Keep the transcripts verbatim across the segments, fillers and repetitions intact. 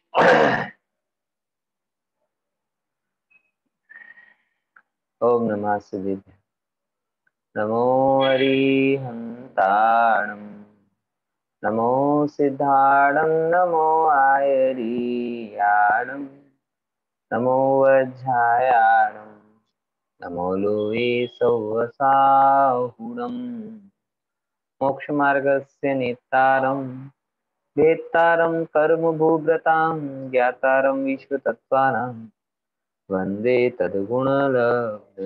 ओम नमः शिवाय। नमो हरिहंताणं, नमो सिद्धाणं, नमो आयरीयाणं, नमो वज्रायाणं, नमो लोके सौवसाहुणम्। मोक्षमार्गस्य नेतारं, वेत्तारं कर्मभूभृतां, ज्ञातारं विश्वतत्त्वानां, वन्दे तद्गुणलब्धे।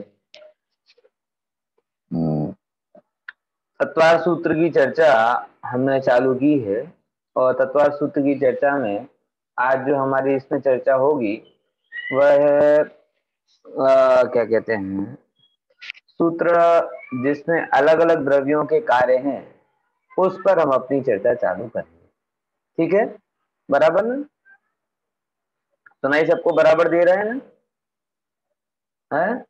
तत्वार सूत्र की चर्चा हमने चालू की है और तत्वार सूत्र की चर्चा में आज जो हमारी इसमें चर्चा होगी वह है अ, क्या कहते हैं, सूत्र जिसमें अलग अलग द्रव्यों के कार्य हैं उस पर हम अपनी चर्चा चालू करेंगे। ठीक है, बराबर ना? सुनाई सबको बराबर दे रहे हैं ना? है?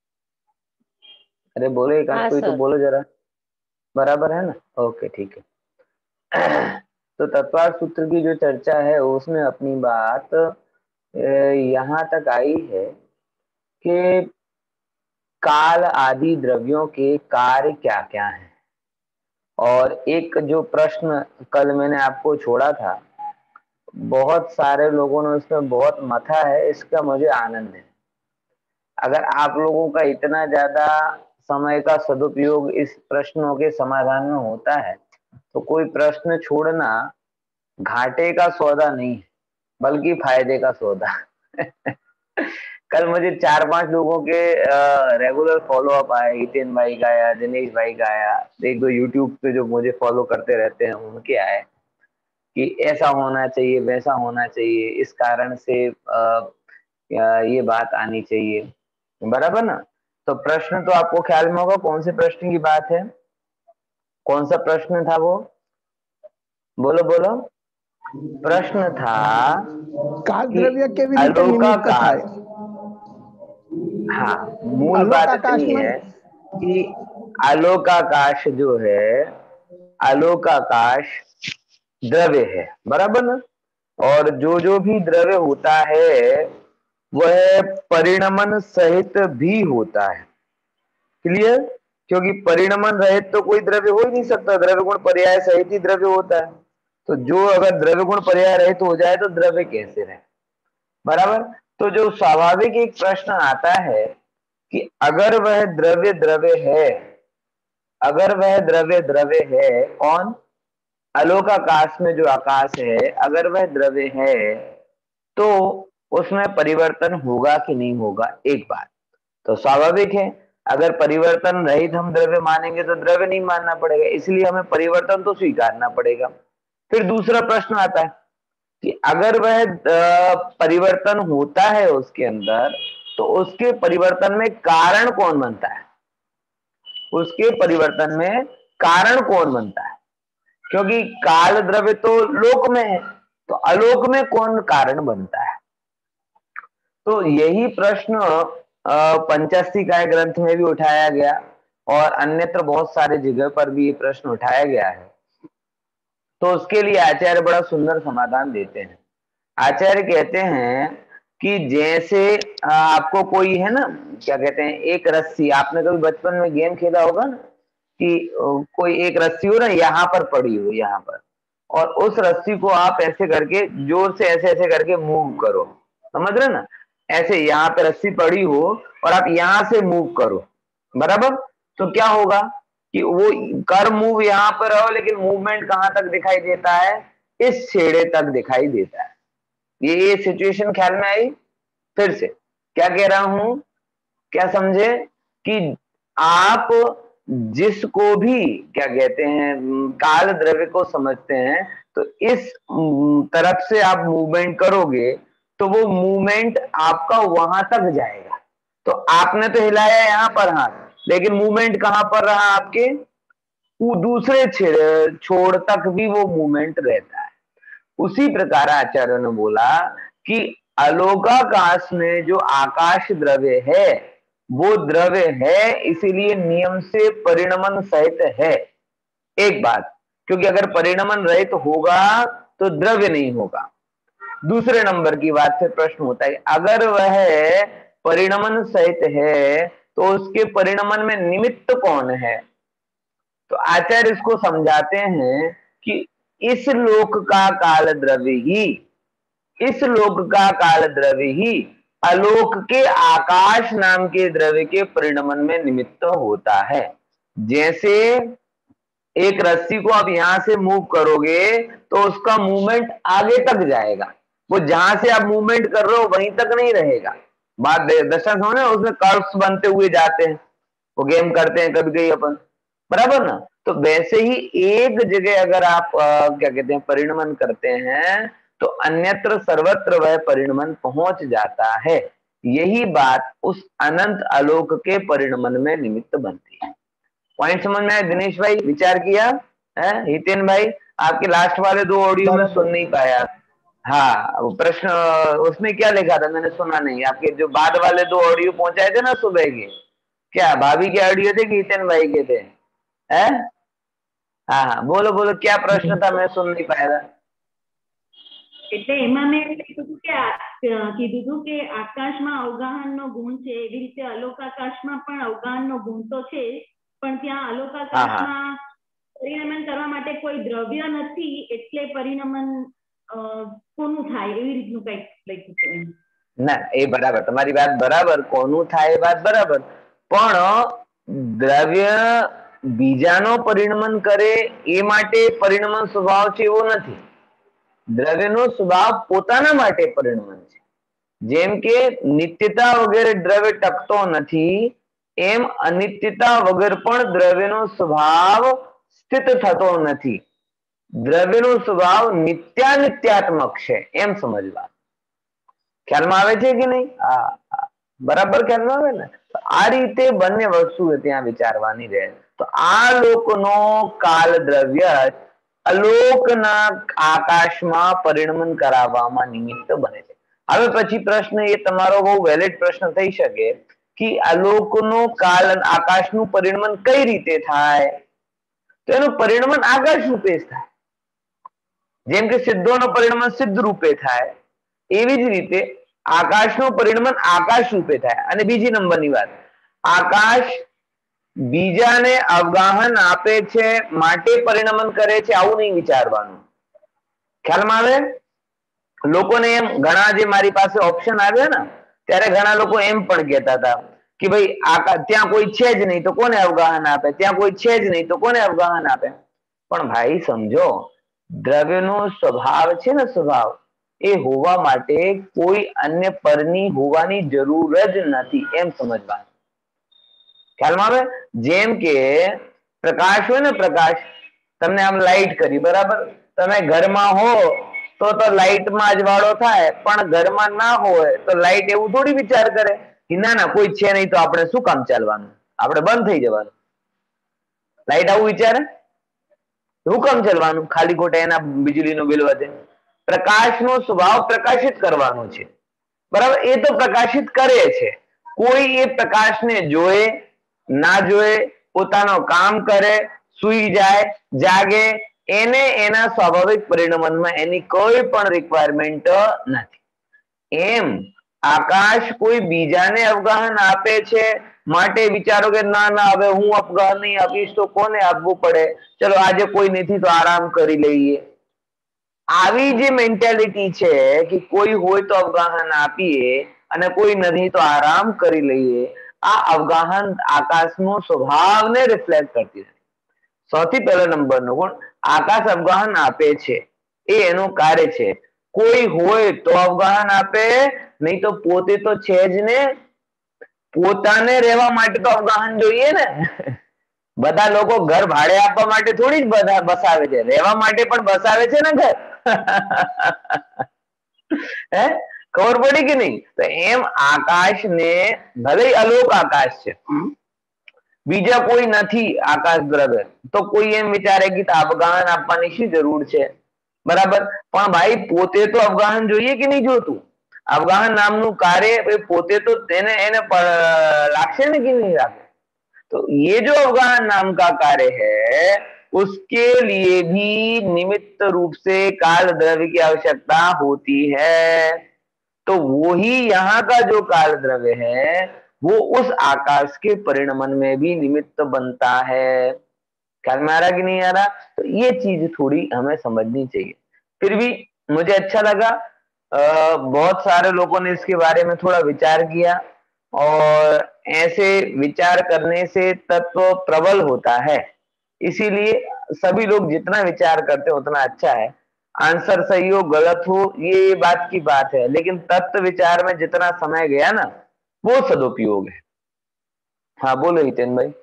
अरे बोलो, एक आध हाँ कोई तो सर। बोलो जरा। बराबर है ना? ओके, ठीक है। तो तत्वार सूत्र की जो चर्चा है उसमें अपनी बात यहाँ तक आई है कि काल आदि द्रव्यों के कार्य क्या क्या हैं। और एक जो प्रश्न कल मैंने आपको छोड़ा था, बहुत सारे लोगों ने उसमें बहुत मथा है, इसका मुझे आनंद है। अगर आप लोगों का इतना ज्यादा समय का सदुपयोग इस प्रश्नों के समाधान में होता है तो कोई प्रश्न छोड़ना घाटे का सौदा नहीं है बल्कि फायदे का सौदा। कल मुझे चार पांच लोगों के रेगुलर फॉलो अप आए, हितेन भाई का आया, दिनेश भाई का आया, एक दो यूट्यूब पे जो मुझे फॉलो करते रहते हैं उनके आए कि ऐसा होना चाहिए, वैसा होना चाहिए, इस कारण से आ, ये बात आनी चाहिए। बराबर ना? तो प्रश्न तो आपको ख्याल में होगा कौन से प्रश्न की बात है। कौन सा प्रश्न था वो? बोलो बोलो। प्रश्न था काल कि द्रव्य के विनित निमित्त था। अलोकाकाश, हाँ, मूल आलोक बात आकाश इतनी मन है कि आलोकाकाश जो है, आलोकाकाश द्रव्य है, बराबर ना? और जो जो भी द्रव्य होता है वह परिणमन सहित भी होता है। क्लियर? क्योंकि परिणमन रहित तो कोई द्रव्य हो ही नहीं सकता, द्रव्य गुण पर्याय सहित ही द्रव्य होता है। तो जो अगर द्रव्य गुण पर्याय रहित हो जाए तो द्रव्य कैसे रहे? बराबर। तो जो स्वाभाविक एक प्रश्न आता है कि अगर वह द्रव्य द्रव्य है, अगर वह द्रव्य द्रव्य है, कौन? आलोक आकाश में जो आकाश है, अगर वह द्रव्य है तो उसमें परिवर्तन होगा कि नहीं होगा? एक बात तो स्वाभाविक है, अगर परिवर्तन रहित हम द्रव्य मानेंगे तो द्रव्य नहीं मानना पड़ेगा, इसलिए हमें परिवर्तन तो स्वीकारना पड़ेगा। फिर दूसरा प्रश्न आता है कि अगर वह परिवर्तन होता है उसके अंदर तो उसके परिवर्तन में कारण कौन बनता है? उसके परिवर्तन में कारण कौन बनता है? क्योंकि काल द्रव्य तो लोक में है, तो अलोक में कौन कारण बनता है? तो यही प्रश्न पंचाशी काय ग्रंथ में भी उठाया गया और अन्यत्र बहुत सारे जगह पर भी ये प्रश्न उठाया गया है। तो उसके लिए आचार्य बड़ा सुंदर समाधान देते हैं। आचार्य कहते हैं कि जैसे आपको कोई है ना, क्या कहते हैं, एक रस्सी, आपने कभी बचपन में गेम खेला होगा ना कि कोई एक रस्सी हो ना यहाँ पर पड़ी हो, यहाँ पर, और उस रस्सी को आप ऐसे करके जोर से ऐसे ऐसे करके मूव करो, समझ रहे ना? ऐसे यहाँ पे रस्सी पड़ी हो और आप यहां से मूव करो, बराबर? तो क्या होगा कि वो कर मूव यहाँ पर रहो लेकिन मूवमेंट कहां तक दिखाई देता है? इस छेड़े तक दिखाई देता है। ये ये सिचुएशन ख्याल में आई? फिर से क्या कह रहा हूं, क्या समझे? कि आप जिसको भी क्या कहते हैं काल द्रव्य को समझते हैं तो इस तरफ से आप मूवमेंट करोगे तो वो मूवमेंट आपका वहां तक जाएगा। तो आपने तो हिलाया यहां पर हाथ, लेकिन मूवमेंट कहां पर रहा आपके? वो दूसरे छोड़ तक भी वो मूवमेंट रहता है। उसी प्रकार आचार्य ने बोला कि अलोकाकाश में जो आकाश द्रव्य है वो द्रव्य है, इसीलिए नियम से परिणमन सहित है। एक बात, क्योंकि अगर परिणमन रहित तो होगा तो द्रव्य नहीं होगा। दूसरे नंबर की बात से प्रश्न होता है, अगर वह परिणमन सहित है तो उसके परिणमन में निमित्त कौन है? तो आचार्य इसको समझाते हैं कि इस लोक का काल द्रव्य ही इस लोक का काल द्रव्य ही आलोक के आकाश नाम के द्रव्य के परिणमन में निमित्त होता है। जैसे एक रस्सी को आप यहां से मूव करोगे तो उसका मूवमेंट आगे तक जाएगा, वो जहां से आप मूवमेंट कर रहे हो वहीं तक नहीं रहेगा। बात दर्शन समझ, उसमें कर्व्स बनते हुए जाते हैं, वो गेम करते हैं कभी कभी अपन, बराबर ना। तो वैसे ही एक जगह अगर आप आ, क्या कहते हैं परिणमन करते हैं तो अन्यत्र सर्वत्र वह परिणमन पहुंच जाता है। यही बात उस अनंत आलोक के परिणमन में निमित्त बनती है। पॉइंट समझ में आया? दिनेश भाई विचार किया है? हितेन भाई आपके लास्ट वाले दो ऑडियो में सुन नहीं पाया। हाँ, वो प्रश्न उसमें क्या लिखा था मैंने सुना नहीं। आपके जो बाद वाले दो ऑडियो पहुंचाए थे ना सुबह के, क्या भाभी के ऑडियो थे कि हितेन भाई के थे? हैं? हाँ हाँ, बोलो बोलो, क्या प्रश्न था? मैं सुन नहीं पाया था। એટલે એમાં મેં કીધું કે કીધું હતું કે આકાશમાં અવગાહનનો ગુણ છે, એવી રીતે અલોકાકાશમાં પણ અવગાહનનો ગુણ તો છે, પણ ત્યાં અલોકાકાશમાં પરિણમન કરવા માટે કોઈ દ્રવ્ય નથી, એટલે પરિણમન કોનું થાય એવી રીતનું કંઈક લખ્યું છે. ના, એ બરાબર, તમારી વાત બરાબર, કોનું થાય એ વાત બરાબર, પણ દ્રવ્ય બીજાનો પરિણમન કરે એ માટે પરિણમન સ્વભાવ છે એવો નથી. દ્રવ્યનો સ્વભાવ પોતાના માટે પરિણમન છે. જેમ કે નિત્યતા વગેરે દ્રવ્ય ટકતો નથી, એમ અનિત્યતા વગર પણ દ્રવ્યનો સ્વભાવ સ્થિત થતો નથી. દ્રવ્યનો સ્વભાવ નિત્યાનિત્યાત્મક છે એમ સમજવા. ખ્યાલમાં આવે છે કે નહીં? હા, બરાબર ખ્યાલમાં આવે ને? આ રીતે બંને વસ્તુ ત્યાં વિચારવાની રહે. તો આ લોકનો કાલ દ્રવ્ય અલોકના આકાશમાં પરિણમન કરાવવામાં નિમિત્ત બને છે. હવે પછી પ્રશ્ન એ તમારો બહુ વેલિડ પ્રશ્ન થઈ શકે કે આલોકનો કાલ અને આકાશનું પરિણમન કઈ રીતે થાય? તો એનું પરિણમન આકાશ રૂપે જ થાય. જેમ કે સિદ્ધોનો પરિણમન સિદ્ધ રૂપે થાય, એવી જ રીતે આકાશનું પરિણમન આકાશ રૂપે થાય. અને બીજી નંબરની વાત, આકાશ બીજાને અવગાહન આપે છે માટે પરિણમન કરે છે આવું નહીં વિચારવાનું. ખ્યાલમાં આવે? લોકોને એમ ઘણા જે મારી પાસે ઓપ્શન આવ્યા ને ત્યારે ઘણા લોકો એમ પણ કહેતા હતા કે ભાઈ આકાશ ત્યાં કોઈ છે જ નહીં તો કોને અવગાહન આપે, ત્યાં કોઈ છે જ નહીં તો કોને અવગાહન આપે. પણ ભાઈ સમજો, દ્રવ્યનો સ્વભાવ છે ને, સ્વભાવ એ હોવા માટે કોઈ અન્ય પરની હોવાની જરૂર જ નથી એમ સમજવાનું. ખ્યાલમાં આવે? જેમ કે પ્રકાશ હોય ને, પ્રકાશ તમને આમ લાઈટ કરી, બરાબર, તમે ઘરમાં હો તો તો લાઈટમાં અજવાળો થાય, પણ ઘરમાં ના હોય તો લાઈટ એવું થોડી વિચાર કરે કે ના ના કોઈ છે નહીં તો આપણે શું કામ ચાલવાનું, આપણે બંધ થઈ જવાનું. લાઈટ આવું વિચારે? શું કામ ચાલવાનું, ખાલી ખોટા એના વીજળીનું બિલ વધે. પ્રકાશનો સ્વભાવ પ્રકાશિત કરવાનો છે, બરાબર, એ તો પ્રકાશિત કરે છે. કોઈ એ પ્રકાશને જોએ ના જોએ, પોતાનો કામ કરે, સુઈ જાય, જાગે, એને એના સ્વાભાવિક પરિણમનમાં એની કોઈ પણ રિક્વાયરમેન્ટ નથી. એમ આકાશ કોઈ બીજાને અવગાહન આપે છે માટે વિચારો કે ના ના હવે હું અવગાહન નહીં આપીશ તો કોને આપવું પડે, ચલો આજે કોઈ નથી તો આરામ કરી લઈએ. આવી જે મેન્ટાલિટી છે કે કોઈ હોય તો અવગાહન આપીએ અને કોઈ નથી તો આરામ કરી લઈએ, આ અવગાહન આકાશનો સ્વભાવને રિફ્લેક્ટ કરતી નથી. સૌથી પહેલો નંબરનો ગુણ, આકાશ અવગાહન આપે છે, એ એનું કાર્ય છે. કોઈ હોય તો અવગાહન આપે, નહીં તો પોતે તો છે જ ને. પોતાને રહેવા માટે તો અવગાહન જોઈએ ને. બધા લોકો ઘર ભાડે આપવા માટે થોડી જ બધા બસાવે છે, રહેવા માટે પણ બસાવે છે ને ઘર. હે, ખબર પડી કે નહીં? તો એમ આકાશને ભલે અલોક આકાશ છે, બીજા કોઈ નથી આકાશ દ્રવ્ય, તો કોઈ એમ વિચારે કે અવગાહન આપવાની શી જરૂર છે, બરાબર, પણ ભાઈ પોતે તો અવગાહન જોઈએ કે નહીં જોતું? અવગાહન નામનું કાર્ય પોતે તો તેને એને લાગશે ને કે नहीं लागे? तो ये जो अवगाहन नाम का कार्य है उसके लिए भी निमित्त रूप से काल द्रव्य की आवश्यकता होती है। तो वो ही यहाँ का जो काल द्रव्य है वो उस आकाश के परिणमन में भी निमित्त बनता है। ख्याल में आ रहा कि नहीं आ रहा? तो ये चीज थोड़ी हमें समझनी चाहिए। फिर भी मुझे अच्छा लगा, आ, बहुत सारे लोगों ने इसके बारे में थोड़ा विचार किया, और ऐसे विचार करने से तत्व प्रबल होता है। इसीलिए सभी लोग जितना विचार करते हैं उतना अच्छा है। आंसर सही हो गलत हो ये बात की बात है, लेकिन तत्व विचार में जितना समय गया ना वो सदुपयोग है। हाँ बोलो हितेन भाई,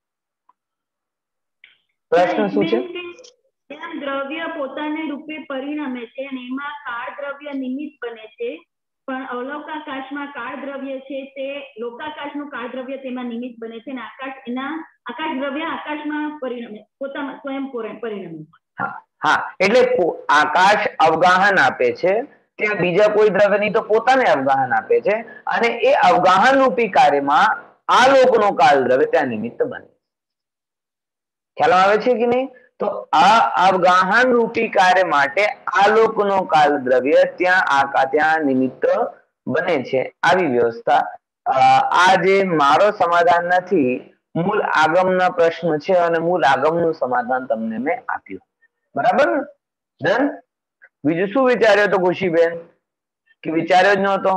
પ્રશ્ન શું છે? દ્રવ્ય પોતાને રૂપે પરિણમે છે અને એમાં કાળ દ્રવ્ય નિમિત્ત બને છે, પણ અવલોકાકાશમાં કાળ દ્રવ્ય છે તે લોકાકાશનું કાળ દ્રવ્ય તેમાં નિમિત્ત બને છે અને આકાશ એના આકાશ દ્રવ્ય આકાશમાં પરિણમે પોતામાં સ્વયં પરિણમે. હા હા, એટલે આકાશ અવગાહન આપે છે, ત્યાં બીજા કોઈ દ્રવ્ય નહીં તો પોતાને અવગાહન આપે છે, અને એ અવગાહન રૂપી કાર્યમાં આલોકનો કાળ દ્રવ્ય ત્યાં નિમિત્ત બને. ખ્યાલ આવે છે કે નહીં? તો આ અવગાહન રૂપી કાર્ય માટે આલોકનો કાલ દ્રવ્ય ત્યાં આકા ત્યાં નિમિત્ત બને છે. આવી વ્યવસ્થા આ જે મારો સમાધાન નથી, મૂળ આગમના પ્રશ્ન છે અને મૂળ આગમનું સમાધાન તમને મેં આપ્યું. બરાબર ને? ડન? બીજું શું વિચાર્યો તો ખુશીબેન કે વિચાર્યો જ નહોતો?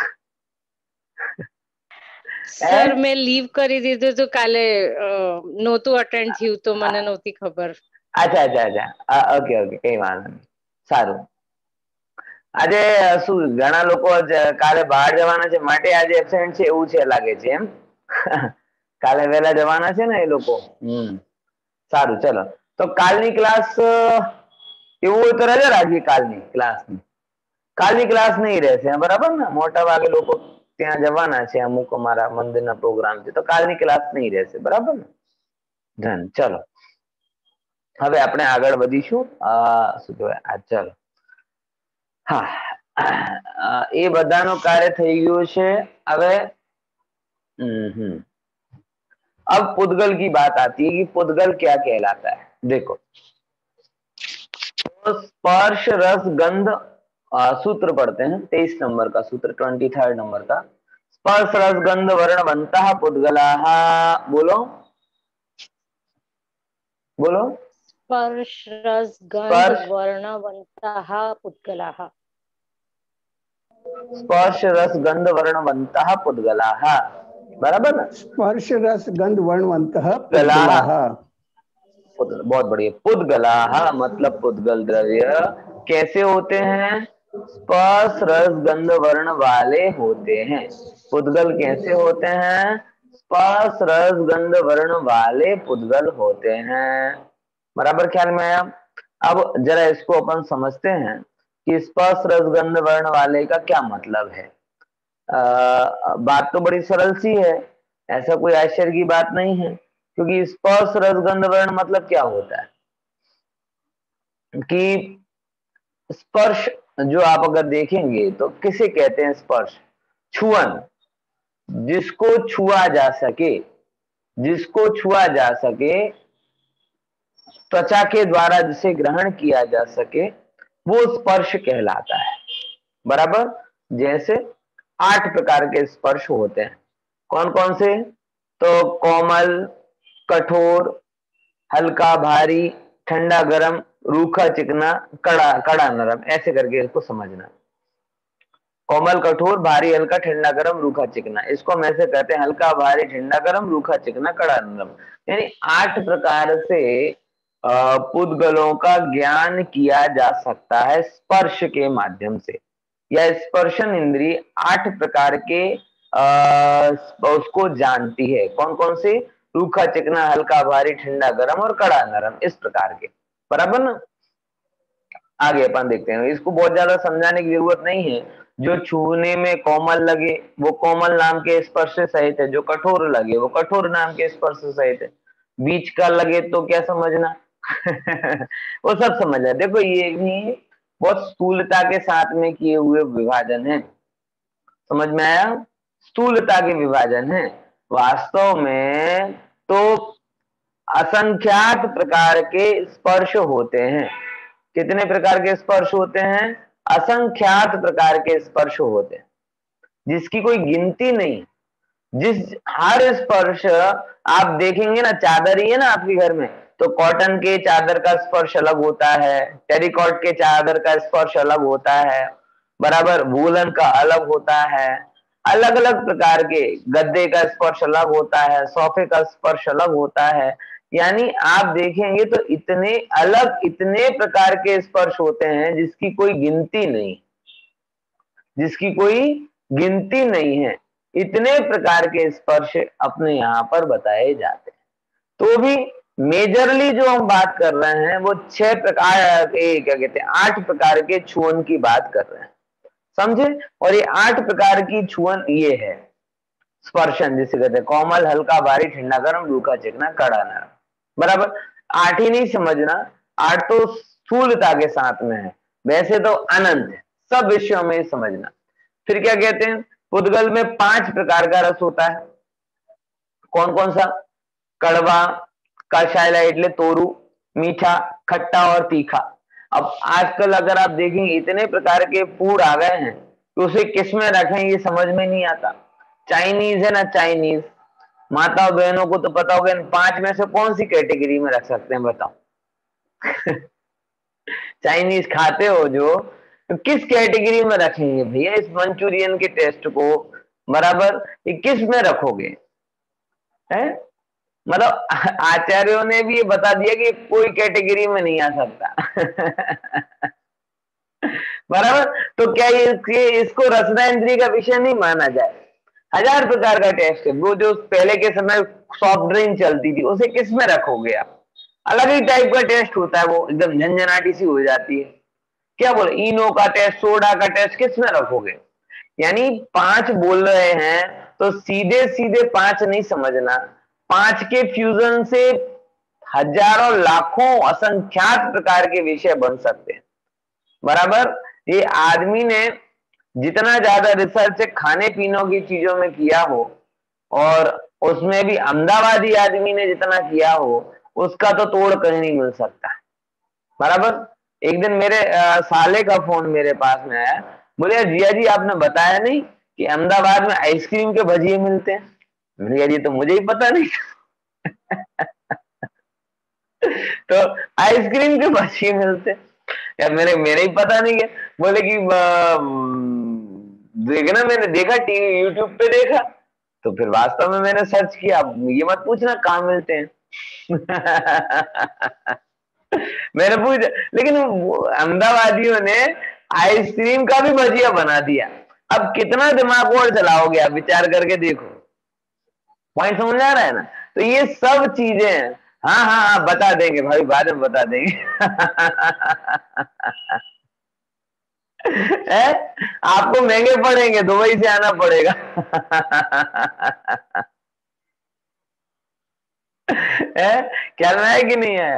સર મેં લીવ કરી દીધું હતું કાલે, નહોતું અટેન્ડ થયું તો મને નહોતી ખબર. અચ્છા અચ્છા અચ્છા, ઓકે ઓકે, કઈ વાંધો નહીં, સારું. આજે શું ઘણા લોકો કાલે બહાર જવાના છે માટે આજે એબસેન્ટ છે એવું છે લાગે છે, એમ? કાલે વહેલા જવાના છે ને એ લોકો. હમ સારું, ચલો તો કાલની ક્લાસ એવું હોય તો રજા રાખીએ. કાલની ક્લાસની કાલની ક્લાસ નહીં રહેશે, બરાબર ને? મોટા ભાગે લોકો ત્યાં જવાના છે, અમુક અમારા મંદિરના પ્રોગ્રામ છે, તો કાલની ક્લાસ નહીં રહેશે, બરાબર ને? ધન. ચલો હવે આપણે આગળ વધીશું. શું કહેવાય આ, ચલો हाँ, ये बधानो कार्य થઈ ગયું છે. હવે अब पुद्गल की बात आती है कि पुद्गल क्या कहलाता है. देखो, तो स्पर्श रस गंध सूत्र पढ़ते हैं, तेईस नंबर का सूत्र, ट्वेंटी थर्ड नंबर का. स्पर्श रस गंध वर्ण बनता पुद्गलाः. बोलो बोलो. स्पर्श रस गंध वर्ण बनता पुद्गलाः. स्पर्श रस गंध वर्णवंतः पुद्गलाः. बराबर ना? स्पर्श रस गंध वर्णवंतः पुद्गलाः. बहुत बढ़िया. पुद्गलाः मतलब पुद्गल द्रव्य कैसे होते हैं? स्पर्श रस गंध वर्ण वाले होते हैं. पुद्गल कैसे होते हैं? स्पर्श रस गंध वर्ण वाले पुद्गल होते हैं. बराबर ख्याल में आया? अब जरा इसको अपन समझते हैं कि स्पर्श रस गंध वर्ण वाले का क्या मतलब है. आ, बात तो बड़ी सरल सी है, ऐसा कोई आश्चर्य की बात नहीं है, क्योंकि स्पर्श रस गंध वर्ण मतलब क्या होता है कि स्पर्श जो आप अगर देखेंगे तो किसे कहते हैं स्पर्श? छुअन. जिसको छुआ जा सके, जिसको छुआ जा सके, त्वचा के द्वारा जिसे ग्रहण किया जा सके, वो स्पर्श कहलाता है. बराबर? जैसे आठ प्रकार के स्पर्श होते हैं. कौन कौन से? तो कोमल, कठोर, हल्का भारी, ठंडा गरम, रूखा चिकना, कड़ा कड़ा नरम, ऐसे करके इसको समझना. कोमल, कठोर, भारी, हल्का, ठंडा गरम, रूखा चिकना, इसको हम ऐसे कहते हैं हल्का भारी, ठंडा गरम, रूखा चिकना, कड़ा नरम. यानी आठ प्रकार से पुद्गलों का ज्ञान किया जा सकता है स्पर्श के माध्यम से. या स्पर्शन इंद्रिय आठ प्रकार के आ, उसको जानती है. कौन कौन से? रूखा चिकना, हल्का भारी, ठंडा गरम और कड़ा नरम, इस प्रकार के. बराबर ना? आगे अपन देखते हैं. इसको बहुत ज्यादा समझाने की जरूरत नहीं है. जो छूने में कोमल लगे वो कोमल नाम के स्पर्श से सहित है, जो कठोर लगे वो कठोर नाम के स्पर्श से सहित है. बीच का लगे तो क्या समझना वो सब समझना. देखो ये भी बहुत स्थूलता के साथ में किए हुए विभाजन है. समझ में आया? स्थूलता के विभाजन है. वास्तव में तो असंख्यात प्रकार के स्पर्श होते हैं। कितने प्रकार के स्पर्श होते हैं? असंख्यात प्रकार के स्पर्श होते हैं, जिसकी कोई गिनती नहीं। जिस हर स्पर्श आप देखेंगे ना, चादर ही है ना आपके घर में, तो कॉटन के चादर का स्पर्श अलग होता है, टेरिकॉट के चादर का स्पर्श अलग होता है, बराबर, वूलन का अलग होता है, अलग अलग प्रकार के गद्दे का स्पर्श अलग होता है, सोफे का स्पर्श अलग होता है। यानी आप देखेंगे तो इतने अलग, इतने प्रकार के स्पर्श होते हैं जिसकी कोई गिनती नहीं, जिसकी कोई गिनती नहीं है। इतने प्रकार के स्पर्श अपने यहाँ पर बताए जाते हैं। तो भी मेजरली जो हम बात कर रहे हैं वो छह प्रकार के, क्या कहते हैं, आठ प्रकार के छुअन की बात कर रहे हैं, समझे। और ये आठ प्रकार की छुअन ये है स्पर्शन, जिसे कहते हैं कोमल, हल्का, भारी, ठंडा, गर्म, रूखा, चिकना, कड़ा, नरम, बराबर। आठ ही नहीं समझना, आठ तो स्थूलता के साथ में है, वैसे तो अनंत है, सब विषयों में समझना। फिर क्या कहते हैं, पुद्गल में पांच प्रकार का रस होता है। कौन कौन सा? कड़वा, कषायला इटले तोरू, मीठा, खट्टा और तीखा। अब आजकल अगर आप देखेंगे इतने प्रकार के फूड आ गए हैं तो उसे किस में रखें ये समझ में नहीं आता। चाइनीज है ना, चाइनीज, माता बहनों को तो पता होगा, इन पांच में से कौन सी कैटेगरी में रख सकते हैं बताओ? चाइनीज खाते हो जो, तो किस कैटेगरी में रखेंगे भैया इस मंचूरियन के टेस्ट को, बराबर, ये किस में रखोगे? है मतलब आचार्यों ने भी ये बता दिया कि कोई कैटेगरी में नहीं आ सकता। बराबर। तो क्या ये इसको रसना इंद्रिय का विषय नहीं माना जाए? हजार प्रकार का टेस्ट है, वो जो पहले के समय सॉफ्ट ड्रिंक चलती थी उसे किस में रखोगे आप? अलग ही टाइप का टेस्ट होता है, वो एकदम झंझनाटी सी हो जाती है। क्या बोले, इनो का टेस्ट, सोडा का टेस्ट किस में रखोगे? यानी पांच बोल रहे हैं तो सीधे सीधे पांच नहीं समझना, पांच के फ्यूजन से हजारों लाखों असंख्यात प्रकार के विषय बन सकते हैं, बराबर। ये आदमी ने जितना ज्यादा रिसर्च खाने पीनों की चीजों में किया हो, और उसमें भी अहमदाबादी आदमी ने जितना किया हो, उसका तो तोड़ कहीं नहीं मिल सकता, बराबर। एक दिन मेरे आ, साले का फोन मेरे पास में आया, बोले जिया जी आपने बताया नहीं कि अहमदाबाद में आइसक्रीम के भजिए मिलते हैं। मैंने कहा जी तो मुझे ही पता नहीं। तो आइसक्रीम के भजिए मिलते हैं यार, मेरे मेरे ही पता नहीं है। बोले कि देखना, मैंने देखा टीवी यूट्यूब पे देखा, तो फिर वास्तव में मैंने सर्च किया। ये मत पूछना कहाँ मिलते हैं। मैंने पूछा, लेकिन अहमदाबादियों ने आइसक्रीम का भी भजिया बना दिया। अब कितना दिमाग और चलाओगे आप, विचार करके देखो। पॉइंट समझ आ रहा है ना? तो ये सब चीजें हैं। हाँ हाँ हाँ बता देंगे भाई, बाद में बता देंगे। है? आपको महंगे पड़ेंगे, दुबई से आना पड़ेगा। है? ख्याल में है कि नहीं है?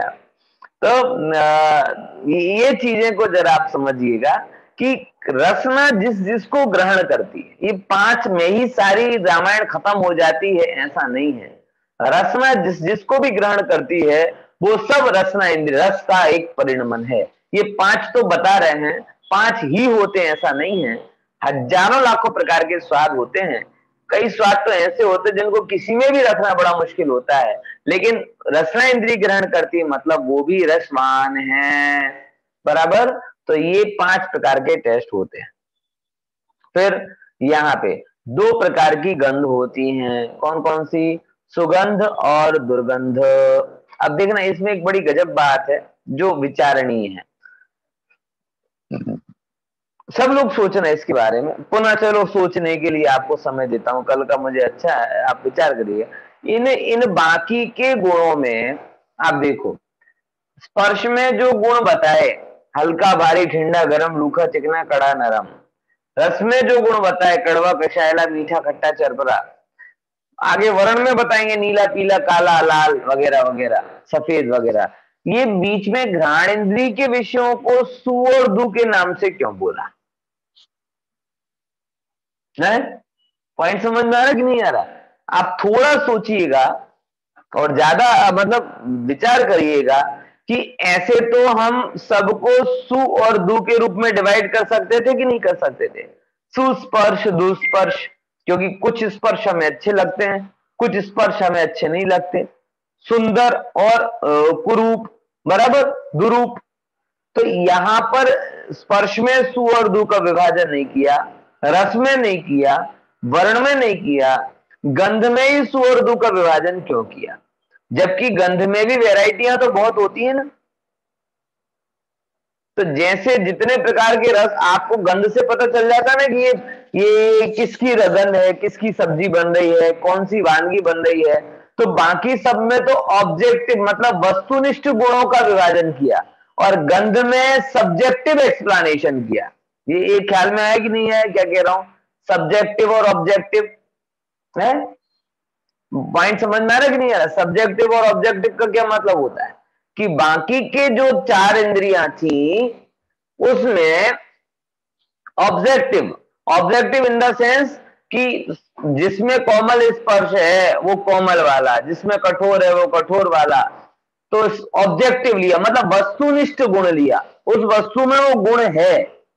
तो ये चीजें को जरा आप समझिएगा कि रसना जिस जिसको ग्रहण करती है, ये पांच में ही सारी रामायण खत्म हो जाती है ऐसा नहीं है। रसना जिस जिसको भी ग्रहण करती है वो सब रसना इंद्रिय, रस का एक परिणमन है। ये पांच तो बता रहे हैं, पांच ही होते हैं ऐसा नहीं है, हजारों लाखों प्रकार के स्वाद होते हैं। कई स्वाद तो ऐसे होते हैं जिनको किसी में भी रखना बड़ा मुश्किल होता है, लेकिन रसना इंद्रिय ग्रहण करती है मतलब वो भी रसवान है, बराबर। तो ये पांच प्रकार के टेस्ट होते हैं। फिर यहाँ पे दो प्रकार की गंध होती हैं, कौन कौन सी? सुगंध और दुर्गंध। अब देखना, इसमें एक बड़ी गजब बात है जो विचारणीय है। सब लोग सोचना इसके बारे में, पुनः चलो सोचने के लिए आपको समय देता हूं, कल का मुझे अच्छा है, आप विचार करिए। इन इन बाकी के गुणों में आप देखो, स्पर्श में जो गुण बताए, हल्का, भारी, ठंडा, गरम, रूखा, चिकना, कड़ा, नरम। रस में जो गुण बताए, कड़वा, कषायला, मीठा, खट्टा, चरपरा। आगे वर्ण में बताएंगे, नीला, पीला, काला, लाल वगैरह वगैरह, सफेद वगैरह। ये बीच में घ्राणेन्द्रिय के विषयों को सु और दु के नाम से क्यों बोला? पॉइंट समझ में आ रहा कि नहीं आ रहा? आप थोड़ा सोचिएगा, और ज्यादा मतलब विचार करिएगा कि ऐसे तो हम सबको सु और दु के रूप में डिवाइड कर सकते थे कि नहीं कर सकते थे? सुस्पर्श, दुस्पर्श, क्योंकि कुछ स्पर्श हमें अच्छे लगते हैं, कुछ स्पर्श हमें अच्छे नहीं लगते। सुंदर और कुरूप, बराबर, दुरूप। तो यहां पर स्पर्श में सु और दु का विभाजन नहीं किया, रस में नहीं किया, वर्ण में नहीं किया, गंध में ही सु और दु का विभाजन क्यों किया? जबकि गंध में भी वैरायटियां तो बहुत होती है ना। तो जैसे जितने प्रकार के रस आपको गंध से पता चल जाता है ना कि ये ये किसकी गंध है, किसकी सब्जी बन रही है, कौन सी वानगी बन रही है, तो बाकी सब में तो ऑब्जेक्टिव मतलब वस्तुनिष्ठ गुणों का विभाजन किया और गंध में सब्जेक्टिव एक्सप्लेनेशन किया। ये एक ख्याल में आया कि नहीं आया क्या कह रहा हूं? सब्जेक्टिव और ऑब्जेक्टिव है, पॉइंट समझ में आ रहा है कि नहीं आ रहा? सब्जेक्टिव और ऑब्जेक्टिव का क्या मतलब होता है कि बाकी के जो चार इंद्रियां थी उसमें objective, objective in the sense कि जिसमें कोमल स्पर्श है वो कोमल वाला, जिसमें कठोर है वो कठोर वाला, तो ऑब्जेक्टिव लिया मतलब वस्तुनिष्ठ गुण लिया, उस वस्तु में वो गुण है।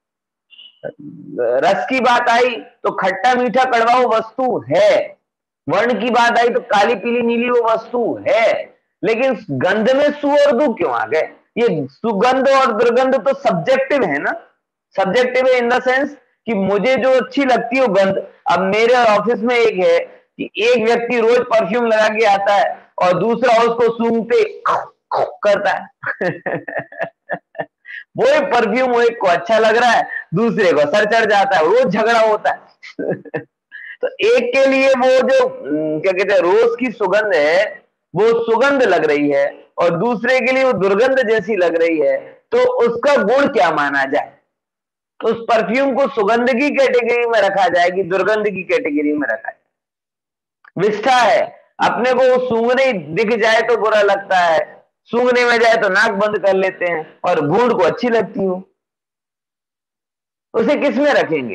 रस की बात आई तो खट्टा मीठा कड़वा वो वस्तु है, वर्ण की बात आई तो काली पीली नीली वो वस्तु है, लेकिन गंध में सु और दु क्यों आ गए? ये सुगंध और दुर्गंध तो सब्जेक्टिव है ना, सब्जेक्टिव है इन द सेंस कि मुझे जो अच्छी लगती है वो गंध। अब मेरे ऑफिस में एक है कि एक व्यक्ति रोज परफ्यूम लगा के आता है और दूसरा उसको सूंघते करता है वो परफ्यूम वो एक को अच्छा लग रहा है, दूसरे को सर चढ़ जाता है, रोज झगड़ा होता है तो एक के लिए वो जो क्या कहते हैं रोज की सुगंध है वो सुगंध लग रही है और दूसरे के लिए वो दुर्गंध जैसी लग रही है, तो उसका गुण क्या माना जाए? उस परफ्यूम को सुगंध की कैटेगरी में रखा जाए कि दुर्गंध की कैटेगरी में रखा जाए? विष्ठा है, अपने को वो सूंघने दिख जाए तो बुरा लगता है, सूंघने में जाए तो नाक बंद कर लेते हैं, और बूढ़ को अच्छी लगती हो, उसे किस में रखेंगे?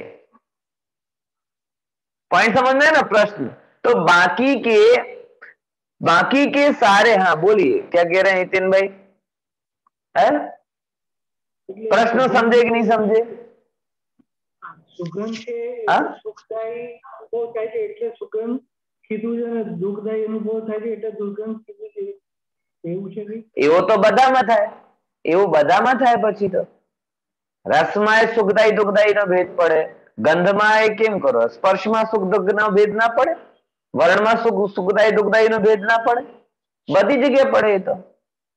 पॉइंट समझ में है ना प्रश्न? तो बाकी के बाकी के सारे, हाँ बोलिए क्या कह रहे हैं नितिन भाई? है प्रश्न समझे कि नहीं समझे? સુગંધ છે સુખદાયી અનુભવ થાય છે એટલે સુગંધ કીધું છે ને દુઃખદાયી અનુભવ થાય છે એટલે દુર્ગંધ કીધું છે, એવું છે કે એવો તો બધામાં થાય, એવું બધામાં થાય। પછી તો રસમાં સુખદાયી દુઃખદાયી નો ભેદ પડે, ગંધમાં કેમ કરો? સ્પર્શમાં સુખ દુઃખ નો ભેદ ના પડે, વર્ણમાં સુખ સુખદાયી દુઃખદાયી નો ભેદ ના પડે, બધી જગ્યાએ પડે એ તો।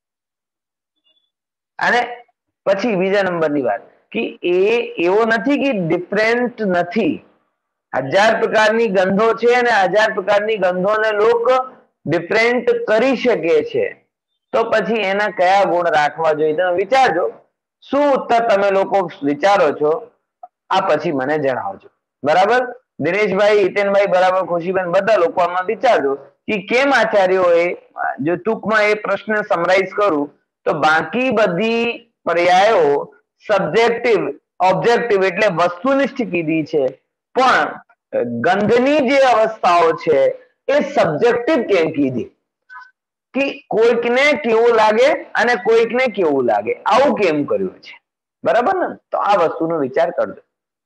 અને પછી બીજા નંબરની વાત कि ए एवो नहीं कि डिफरेंट नहीं, हजार प्रकार की गंधो छे ने हजार प्रकार की गंधो ने लोग डिफरेंट करी शके छे, तो पछी एना कया गुण राखवा जोईए तमे विचारजो। शुं उत्तर तमे लोको विचारो छो आ पछी मने जणावजो, बराबर? दिनेश भाई, हितेन भाई, बराबर, खुशीबेन, बधा लोको आमां विचारजो कि केम आचार्योए जो टूंकमां ए प्रश्न समराइज करूं तो बाकी बधी पर्यायो सब्जेक्टिव ऑब्जेक्टिव एटले वस्तुनिष्ठ कीधी छे, पण गंधनी जे अवस्थाओं छे ए सब्जेक्टिव केम कीधी कि कोईकने केवुं लागे अने कोईकने केवुं लागे, आवुं केम कर्युं छे? बराबर ने? तो आ वस्तुनो विचार करजो।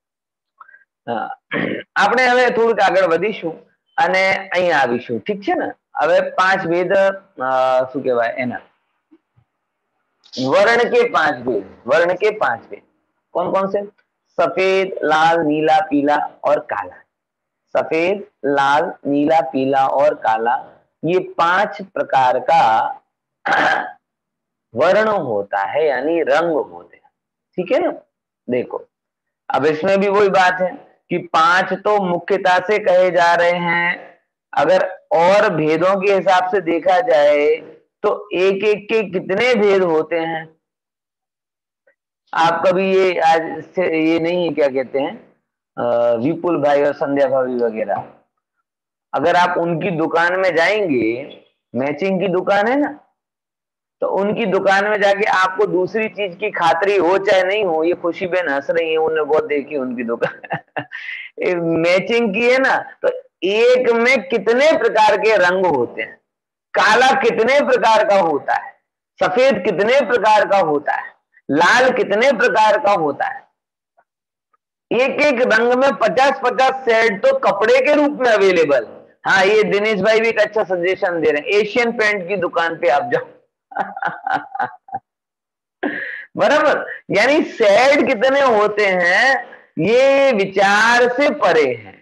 આપણે હવે થોડુંક આગળ વધીશું અને અહીંયા આવીશું, ઠીક છે ને? હવે પાંચ વેદ શું કહેવાય એના वर्ण के पांच भेद, वर्ण के पांच भेद कौन कौन से? सफेद, लाल, नीला, पीला और काला। सफेद, लाल, नीला, पीला और काला, ये पांच प्रकार का वर्ण होता है, यानी रंग होते हैं, ठीक है ना? देखो अब इसमें भी वही बात है कि पांच तो मुख्यता से कहे जा रहे हैं, अगर और भेदों के हिसाब से देखा जाए तो एक एक के कितने भेद होते हैं? आप कभी ये आज से ये नहीं है क्या कहते हैं विपुल भाई और संध्या भाभी वगैरह, अगर आप उनकी दुकान में जाएंगे, मैचिंग की दुकान है ना, तो उनकी दुकान में जाके आपको दूसरी चीज की खातरी हो चाहे नहीं हो, ये खुशी बहन हंस रही है, उन्हें बहुत देखी उनकी दुकान मैचिंग की है ना, तो एक में कितने प्रकार के रंग होते हैं, काला कितने प्रकार का होता है, सफेद कितने प्रकार का होता है, लाल कितने प्रकार का होता है। एक एक रंग में पचास पचास शेड तो कपड़े के रूप में अवेलेबल। हाँ, ये दिनेश भाई भी एक अच्छा सजेशन दे रहे हैं, एशियन पेंट की दुकान पे आप जाओ। बराबर, यानी शेड कितने होते हैं ये विचार से परे है।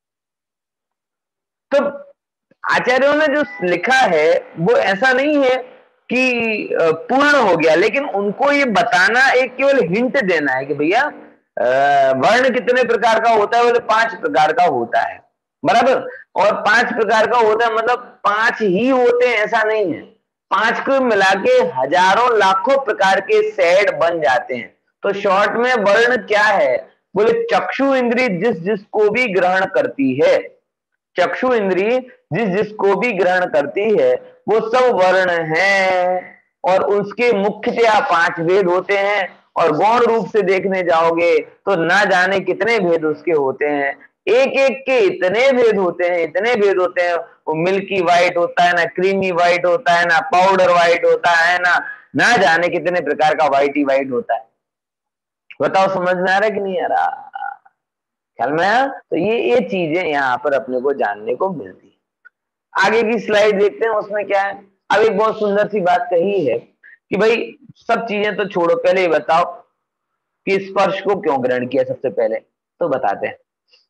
तो आचार्यों ने जो लिखा है वो ऐसा नहीं है कि पूर्ण हो गया, लेकिन उनको ये बताना एक केवल हिंट देना है कि भैया वर्ण कितने प्रकार का होता है, बोले पांच प्रकार का होता है। बराबर, और पांच प्रकार का होता है मतलब पांच ही होते हैं ऐसा नहीं है, पांच को मिला के हजारों लाखों प्रकार के शेड बन जाते हैं। तो शॉर्ट में वर्ण क्या है, बोले चक्षु इंद्री जिस जिसको भी ग्रहण करती है, चक्षु इंद्री जिस जिसको भी ग्रहण करती है वो सब वर्ण है। और उसके मुख्यतया पांच भेद होते हैं, और गौण रूप से देखने जाओगे तो ना जाने कितने भेद उसके होते हैं, एक एक के इतने भेद होते हैं, इतने भेद होते हैं। वो मिल्की व्हाइट होता है ना, क्रीमी व्हाइट होता है ना, पाउडर व्हाइट होता है ना, ना जाने कितने प्रकार का व्हाइट ही व्हाइट होता है। बताओ समझ में आ रहा है कि नहीं आ रहा, ख्याल में आया? तो ये ये चीजें यहाँ पर अपने को जानने को मिलती है। आगे की स्लाइड देखते हैं, उसमें क्या है। अब एक बहुत सुंदर सी बात कही है कि भाई सब चीजें तो छोड़ो, पहले ही बताओ कि स्पर्श को क्यों ग्रहण किया। सबसे पहले तो बताते हैं,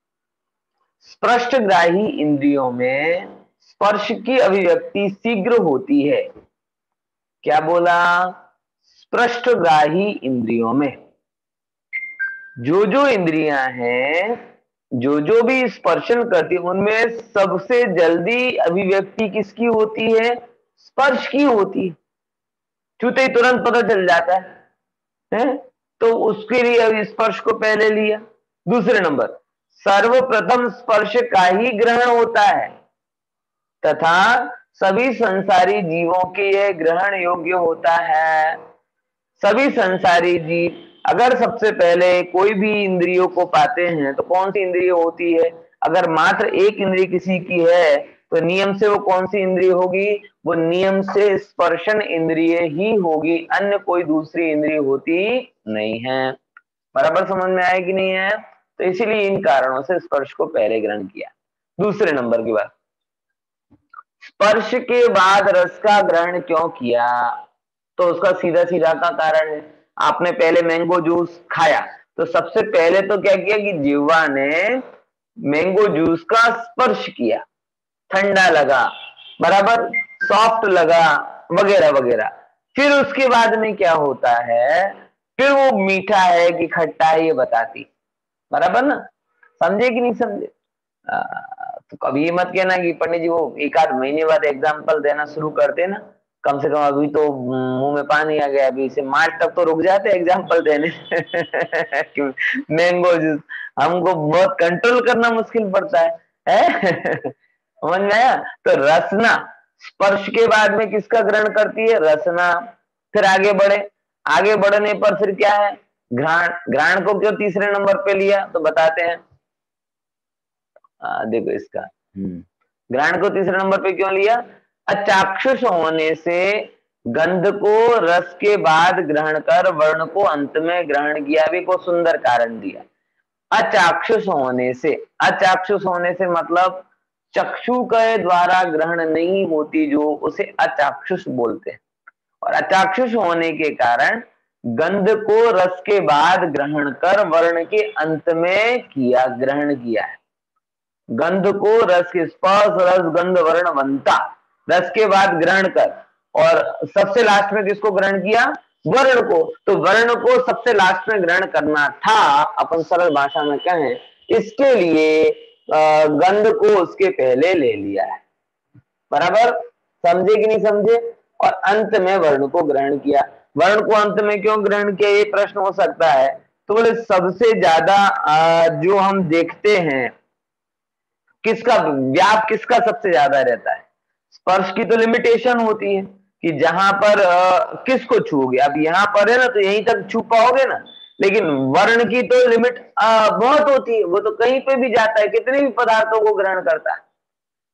स्पष्टग्राही इंद्रियों में स्पर्श की अभिव्यक्ति शीघ्र होती है। क्या बोला? स्पष्टग्राही इंद्रियों में जो जो इंद्रियां हैं, जो जो भी स्पर्शन करती है, उनमें सबसे जल्दी अभिव्यक्ति किसकी होती है? स्पर्श की होती है। छूते ही तुरंत पता चल जाता है, है? तो उसके लिए अभी स्पर्श को पहले लिया। दूसरे नंबर, सर्वप्रथम स्पर्श का ही ग्रहण होता है तथा सभी संसारी जीवों के यह ग्रहण योग्य होता है। सभी संसारी जीव अगर सबसे पहले कोई भी इंद्रियों को पाते हैं तो कौन सी इंद्रिय होती है? अगर मात्र एक इंद्रिय किसी की है तो नियम से वो कौन सी इंद्रिय होगी? वो नियम से स्पर्शन इंद्रिय ही होगी, अन्य कोई दूसरी इंद्रिय होती नहीं है। बराबर समझ में आया कि नहीं है? तो इसीलिए इन कारणों से स्पर्श को पहले ग्रहण किया। दूसरे नंबर की बात, स्पर्श के बाद रस का ग्रहण क्यों किया? तो उसका सीधा सीधा का कारण है, आपने पहले मैंगो जूस खाया तो सबसे पहले तो क्या किया कि जिह्वा ने मैंगो जूस का स्पर्श किया, ठंडा लगा, बराबर सॉफ्ट लगा, वगैरह वगैरह। फिर उसके बाद में क्या होता है, फिर वो मीठा है कि खट्टा है ये बताती। बराबर ना? समझे कि नहीं समझे? आ, तो कभी ये मत कहना कि पंडित जी वो एक आध महीने बाद एग्जाम्पल देना शुरू करते ना, कम से कम अभी तो मुंह में पानी आ गया, अभी से मार्च तक तो रुक जाते एग्जाम्पल देने। मैंगो जूस हमको बहुत कंट्रोल करना मुश्किल पड़ता है, है? समझ में आया? तो रसना स्पर्श के बाद में किसका ग्रहण करती है? रसना। फिर आगे बढ़े, आगे बढ़ने पर फिर क्या है? घ्राण। घ्राण को क्यों तीसरे नंबर पे लिया तो बताते हैं। आ, देखो इसका घ्राण को तीसरे नंबर पे क्यों लिया? अचाक्षुष होने से गंध को रस के बाद ग्रहण कर वर्ण को अंत में ग्रहण किया, भी को सुंदर कारण दिया। अचाक्षुष होने से, अचाक्षुष होने से मतलब चक्षु के द्वारा ग्रहण नहीं होती जो, उसे अचाक्षुष बोलते हैं। और अचाक्षुष होने के कारण गंध को रस के बाद ग्रहण कर वर्ण के अंत में किया, ग्रहण किया है। गंध को रस के स्पर्श रस गंध वर्ण बनता, रस के बाद ग्रहण कर, और सबसे लास्ट में किसको ग्रहण किया? वर्ण को। तो वर्ण को सबसे लास्ट में ग्रहण करना था, अपन सरल भाषा में कहें, इसके लिए गंध को उसके पहले ले लिया है। बराबर समझे कि नहीं समझे? और अंत में वर्ण को ग्रहण किया। वर्ण को अंत में क्यों ग्रहण किया ये प्रश्न हो सकता है। तो बोले सबसे ज्यादा जो हम देखते हैं किसका व्याप किसका सबसे ज्यादा रहता है? स्पर्श की तो लिमिटेशन होती है कि जहां पर आ, किसको छूओगे। अब यहां पर है ना तो यहीं तक छू पाओगे ना, लेकिन वर्ण की तो लिमिट आ, बहुत होती है, वो तो कहीं पे भी जाता है, कितने भी पदार्थों को ग्रहण करता है।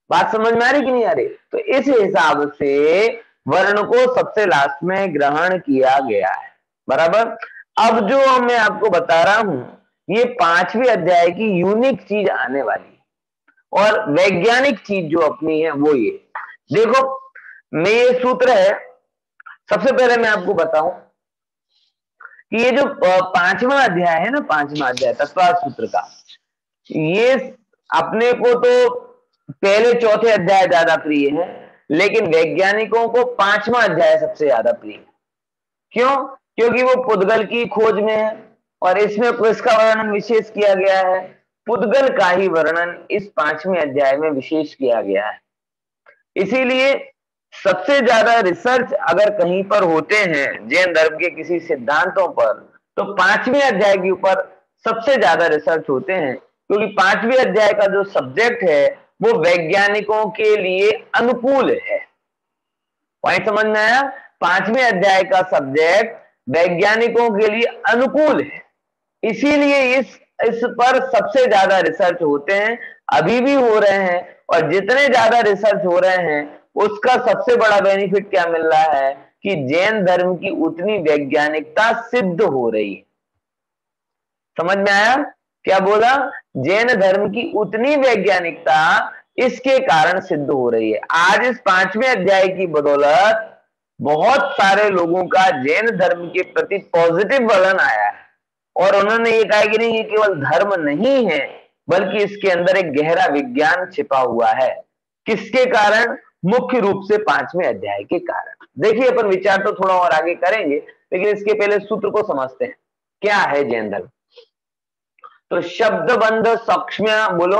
बात समझ में आ रही कि नहीं आ रही? तो इस हिसाब से वर्ण को सबसे लास्ट में ग्रहण किया गया है, बराबर। अब जो मैं आपको बता रहा हूं ये पांचवी अध्याय की यूनिक चीज आने वाली है और वैज्ञानिक चीज जो अपनी है वो ये देखो। मैं ये सूत्र है, सबसे पहले मैं आपको बताऊं कि ये जो पांचवा अध्याय है ना, पांचवा अध्याय तत्वार्थ सूत्र का, ये अपने को तो पहले चौथे अध्याय ज्यादा प्रिय है, लेकिन वैज्ञानिकों को पांचवा अध्याय सबसे ज्यादा प्रिय है। क्यों? क्योंकि वो पुद्गल की खोज में है और इसमें इसका वर्णन विशेष किया गया है। पुद्गल का ही वर्णन इस पांचवें अध्याय में विशेष किया गया है। इसीलिए सबसे ज्यादा रिसर्च अगर कहीं पर होते हैं जैन धर्म के किसी सिद्धांतों पर, तो पांचवें अध्याय के ऊपर सबसे ज्यादा रिसर्च होते हैं, क्योंकि पांचवें अध्याय का जो सब्जेक्ट है वो वैज्ञानिकों के लिए अनुकूल है। पॉइंट समझ में आया? पांचवें अध्याय का सब्जेक्ट वैज्ञानिकों के लिए अनुकूल है, इसीलिए इस इस पर सबसे ज्यादा रिसर्च होते हैं, अभी भी हो रहे हैं। और जितने ज्यादा रिसर्च हो रहे हैं उसका सबसे बड़ा बेनिफिट क्या मिल रहा है कि जैन धर्म की उतनी वैज्ञानिकता सिद्ध हो रही है। समझ में आया क्या बोला? जैन धर्म की उतनी वैज्ञानिकता इसके कारण सिद्ध हो रही है। आज इस पांचवें अध्याय की बदौलत बहुत सारे लोगों का जैन धर्म के प्रति पॉजिटिव वर्णन आया है और उन्होंने ये कहा कि नहीं, ये केवल धर्म नहीं है बल्कि इसके अंदर एक गहरा विज्ञान छिपा हुआ है। किसके कारण? मुख्य रूप से पांचवें अध्याय के कारण। देखिए, अपन विचार तो थोड़ा और आगे करेंगे, लेकिन इसके पहले सूत्र को समझते हैं क्या है जैन धर्म। तो शब्दबंध सौक्ष्म्य, बोलो,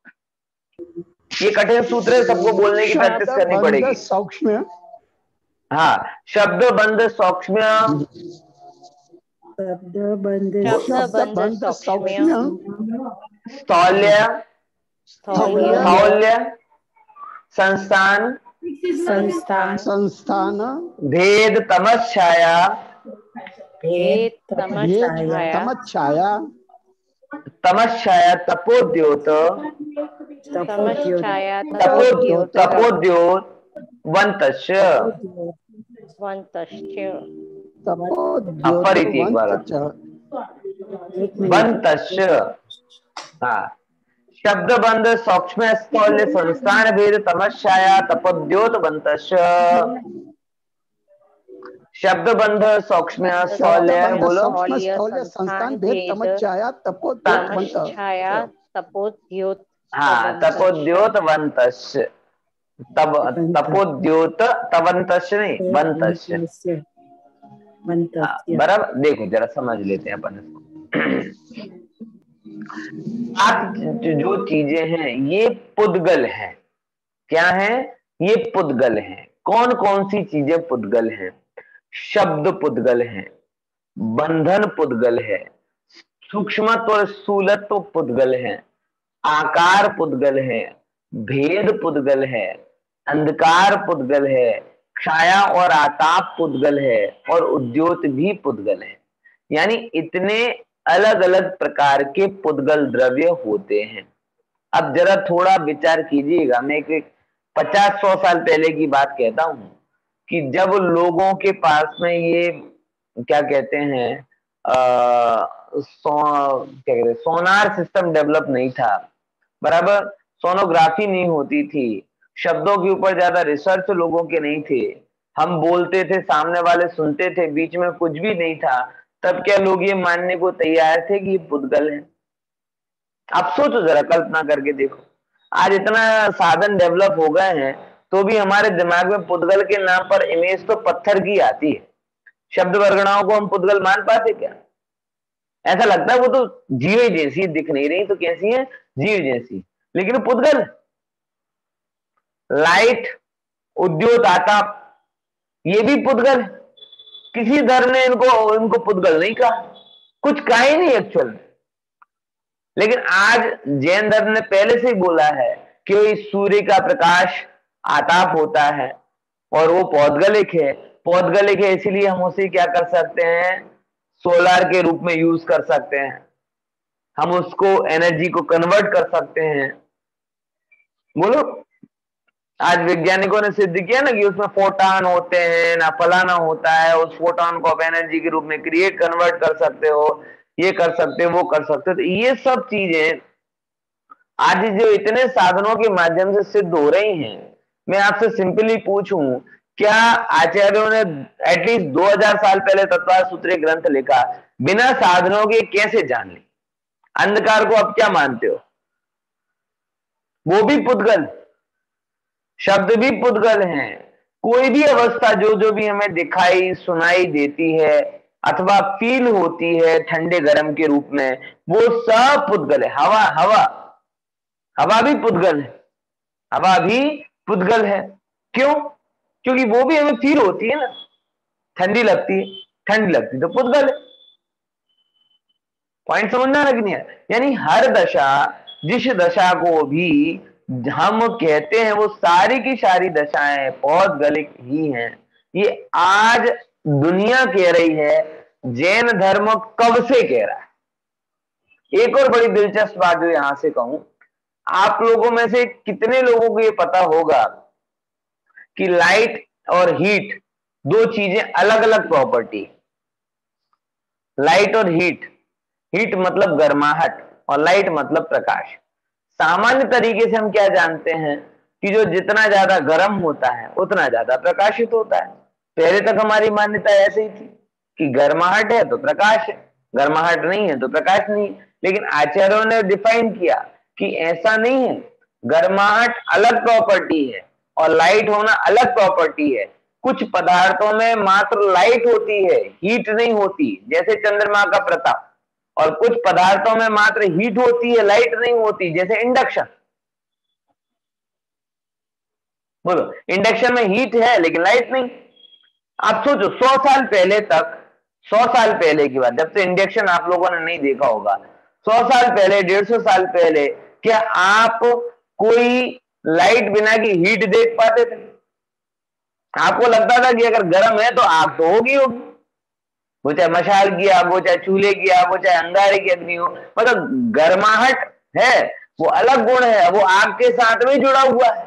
ये कठिन सूत्र है, सबको बोलने की प्रैक्टिस करनी पड़ेगी। सौक्ष्म्य, हाँ, शब्दबंध सौक्ष्म्य, शब्दबंध सौक्ष्म्य, स्थौल्य, स्थौल्य, संस्थान, संस्थान, संस्थान, भेद तमश्छाया, भेद तमश्छाया, तमच्छाया, तमश्छाया तपोद्योत, तमश्छाया तपोद्योत, तपोद्योत वंतस्य, वंतस्य, अपरिति एक बार वंतस्य। हाँ, शब्दबंध सौक्ष्म्य स्थौल्य संस्थान भेद तमश्छाया तपोद्योत वंतस्य। शब्दबंध सौक्ष्म्य स्थौल्य, बोलो, स्थौल्य संस्थान भेद तमच्छाया तपोद्योत तमश्छाया तपोद्योत, हाँ, तपोद्योत वंतस्य, तब तपोद्योत तवंतस्य नहीं, वंतस्य। बराबर। देखो जरा समझ लेते हैं अपन इसको। आप जो चीजें हैं ये पुद्गल है। क्या है? ये पुद्गल है। कौन कौन सी चीजें पुद्गल हैं? शब्द पुद्गल है, बंधन पुद्गल है, सूक्ष्मत्व और स्थूलत्व पुद्गल है, आकार पुद्गल है, भेद पुद्गल है, अंधकार पुद्गल है, छाया और आताप पुद्गल है और उद्योत भी पुद्गल है। यानी इतने अलग अलग प्रकार के पुद्गल द्रव्य होते हैं। अब जरा थोड़ा विचार कीजिएगा, मैं एक पचास सौ साल पहले की बात कहता हूं कि जब लोगों के पास में ये क्या कहते हैं आ, सो, क्या कहते हैं सोनार सिस्टम डेवलप नहीं था, बराबर, सोनोग्राफी नहीं होती थी, शब्दों के ऊपर ज्यादा रिसर्च लोगों के नहीं थे, हम बोलते थे सामने वाले सुनते थे, बीच में कुछ भी नहीं था, तब क्या लोग ये मानने को तैयार थे कि ये पुद्गल है? आप सोचो जरा, कल्पना करके देखो। आज इतना साधन डेवलप हो गए हैं तो भी हमारे दिमाग में पुद्गल के नाम पर इमेज तो पत्थर की आती है। शब्द वर्गणाओं को हम पुद्गल मान पाते क्या? ऐसा लगता है वो तो जीव जैसी दिख नहीं रही, तो कैसी है? जीव जैसी, लेकिन वो पुद्गल। लाइट, उद्योत, आताप, ये भी पुद्गल। किसी धर्म ने इनको इनको पुद्गल नहीं कहा, कुछ कहा ही नहीं एक्चुअल में। लेकिन आज जैन धर्म ने पहले से ही बोला है कि सूर्य का प्रकाश आताप होता है और वो पौद्गलिक है। पौद्गलिक है इसीलिए हम उसे क्या कर सकते हैं? सोलार के रूप में यूज कर सकते हैं, हम उसको एनर्जी को कन्वर्ट कर सकते हैं। बोलो, आज वैज्ञानिकों ने सिद्ध किया ना कि उसमें फोटॉन होते हैं, ना फलाना होता है, उस फोटॉन को आप एनर्जी के रूप में क्रिएट कन्वर्ट कर सकते हो, ये कर सकते हो, वो कर सकते हो। तो ये सब चीजें आज जो इतने साधनों के माध्यम से सिद्ध हो रही हैं, मैं आपसे सिंपली पूछूं, क्या आचार्यों ने एटलीस्ट दो हज़ार साल पहले तत्व सूत्र ग्रंथ लिखा, बिना साधनों के कैसे जान ली? अंधकार को आप क्या मानते हो? वो भी पुद्गल, शब्द भी पुद्गल हैं। कोई भी अवस्था जो जो भी हमें दिखाई सुनाई देती है अथवा फील होती है ठंडे गर्म के रूप में, वो सब पुद्गल है। हवा हवा हवा भी पुद्गल है, हवा भी पुद्गल है। क्यों? क्योंकि वो भी हमें फील होती है ना, ठंडी लगती है, ठंडी लगती तो पुद्गल है। पॉइंट समझना है कि नहीं? यानी हर दशा, जिस दशा को भी हम कहते हैं, वो सारी की सारी दशाएं बहुत गलिक ही हैं। ये आज दुनिया कह रही है, जैन धर्म कब से कह रहा है। एक और बड़ी दिलचस्प बात जो यहां से कहूं, आप लोगों में से कितने लोगों को ये पता होगा कि लाइट और हीट दो चीजें अलग अलग प्रॉपर्टी। लाइट और हीट, हीट मतलब गर्माहट और लाइट मतलब प्रकाश। सामान्य तरीके से हम क्या जानते हैं कि जो जितना ज्यादा गर्म होता है उतना ज्यादा प्रकाशित होता है। पहले तक हमारी मान्यता ऐसे ही थी कि गर्माहट है तो प्रकाश है, गर्माहट नहीं है तो प्रकाश नहीं है। लेकिन आचार्यों ने डिफाइन किया कि ऐसा नहीं है, गर्माहट अलग प्रॉपर्टी है और लाइट होना अलग प्रॉपर्टी है। कुछ पदार्थों में मात्र लाइट होती है, हीट नहीं होती, जैसे चंद्रमा का प्रताप। और कुछ पदार्थों में मात्र हीट होती है, लाइट नहीं होती, जैसे इंडक्शन। बोलो, इंडक्शन में हीट है लेकिन लाइट नहीं। आप सोचो, सौ साल पहले तक, सौ साल पहले की बात, जब से इंडक्शन आप लोगों ने नहीं देखा होगा, सौ साल पहले, डेढ़ सौ साल पहले, क्या आप कोई लाइट बिना की हीट देख पाते थे? आपको लगता था कि अगर गर्म है तो आग तो होगी होगी, वो चाहे मशाल की आग हो, चाहे चूल्हे की आग हो, चाहे अंगारे की अग्नि हो, मतलब गर्माहट है, वो अलग गुण है, वो आग के साथ में जुड़ा हुआ है,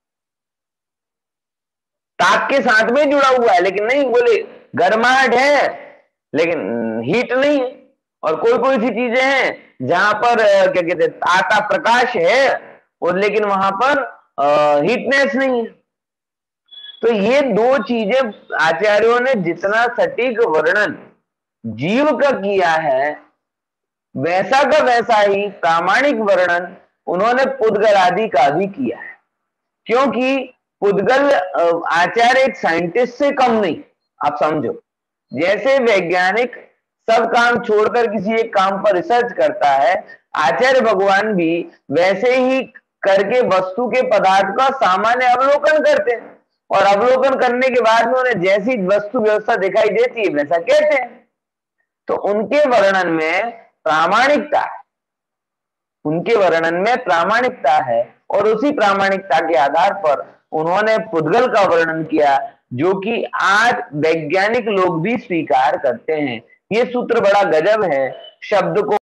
ताप के साथ में जुड़ा हुआ है। लेकिन नहीं, बोले गर्माहट है लेकिन हीट नहीं है। और कोई कोई सी चीजें हैं जहां पर क्या कहते हैं, आता प्रकाश है और लेकिन वहां पर हीटनेस नहीं है। तो ये दो चीजें आचार्यों ने जितना सटीक वर्णन जीव का किया है, वैसा का वैसा ही प्रामाणिक वर्णन उन्होंने पुद्गल आदि का भी किया है। क्योंकि पुद्गल आचार्य एक साइंटिस्ट से कम नहीं। आप समझो, जैसे वैज्ञानिक सब काम छोड़कर किसी एक काम पर रिसर्च करता है, आचार्य भगवान भी वैसे ही करके वस्तु के पदार्थ का सामान्य अवलोकन करते हैं और अवलोकन करने के बाद में उन्हें जैसी वस्तु व्यवस्था दिखाई देती है वैसा कहते हैं। तो उनके वर्णन में प्रामाणिकता है, उनके वर्णन में प्रामाणिकता है और उसी प्रामाणिकता के आधार पर उन्होंने पुद्गल का वर्णन किया, जो कि आज वैज्ञानिक लोग भी स्वीकार करते हैं। ये सूत्र बड़ा गजब है। शब्द को